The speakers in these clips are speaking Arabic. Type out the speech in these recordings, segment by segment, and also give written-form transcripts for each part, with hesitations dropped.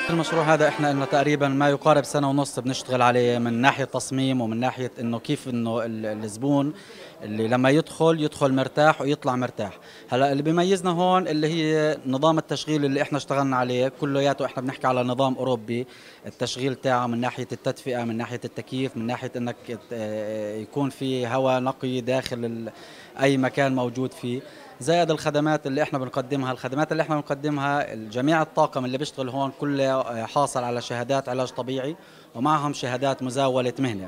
المشروع هذا احنا لنا تقريبا ما يقارب سنة ونص بنشتغل عليه، من ناحية تصميم ومن ناحية انه كيف انه الزبون اللي لما يدخل مرتاح ويطلع مرتاح. هلا اللي بيميزنا هون اللي هي نظام التشغيل اللي احنا اشتغلنا عليه كلياته، احنا بنحكي على نظام اوروبي. التشغيل تاعه من ناحية التدفئة، من ناحية التكييف، من ناحية انك يكون في هواء نقي داخل اي مكان موجود فيه. زائد الخدمات اللي احنا بنقدمها، جميع الطاقم اللي بيشتغل هون كله حاصل على شهادات علاج طبيعي ومعهم شهادات مزاولة مهنة.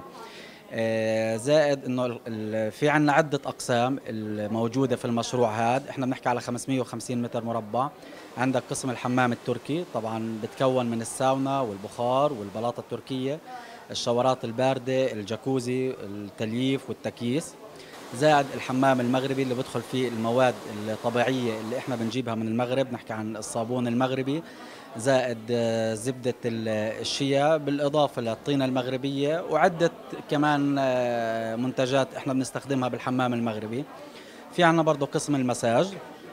زائد انه في عنا عدة اقسام الموجودة في المشروع هذا. احنا بنحكي على 550 متر مربع. عندك قسم الحمام التركي، طبعا بتكون من الساونا والبخار والبلاطة التركية، الشاورات الباردة، الجاكوزي، التلييف والتكييس. زائد الحمام المغربي اللي بدخل فيه المواد الطبيعية اللي احنا بنجيبها من المغرب، نحكي عن الصابون المغربي، زائد زبدة الشيا، بالإضافة للطينة المغربية وعدة كمان منتجات احنا بنستخدمها بالحمام المغربي. في عنا برضو قسم المساج،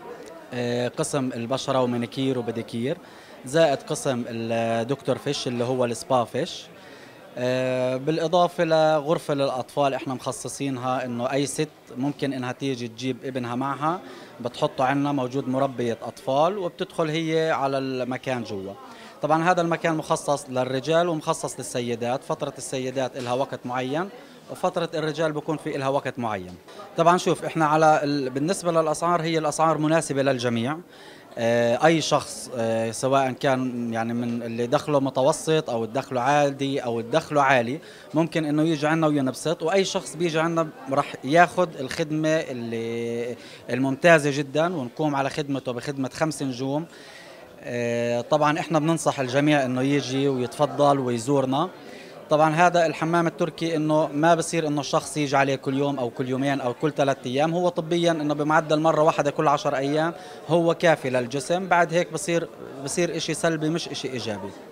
قسم البشرة ومانيكير وبديكير، زائد قسم الدكتور فيش اللي هو السبا فيش. بالإضافة لغرفة للأطفال احنا مخصصينها انه اي ست ممكن انها تيجي تجيب ابنها معها، بتحطه عنا، موجود مربية أطفال وبتدخل هي على المكان جوا. طبعا هذا المكان مخصص للرجال ومخصص للسيدات، فترة السيدات إلها وقت معين وفترة الرجال بكون في إلها وقت معين. طبعا شوف احنا على بالنسبة للأسعار، هي الأسعار مناسبة للجميع. اي شخص سواء كان يعني من اللي دخله متوسط او دخله عادي او دخله عالي ممكن انه يجي عنا وينبسط، واي شخص بيجي عنا راح ياخذ الخدمه اللي الممتازه جدا، ونقوم على خدمته بخدمه 5 نجوم. طبعا احنا بننصح الجميع انه يجي ويتفضل ويزورنا. طبعا هذا الحمام التركي انه ما بصير انه الشخص يجي عليه كل يوم او كل يومين او كل 3 ايام، هو طبيا انه بمعدل مره واحده كل 10 ايام هو كافي للجسم. بعد هيك بصير اشي سلبي مش اشي ايجابي.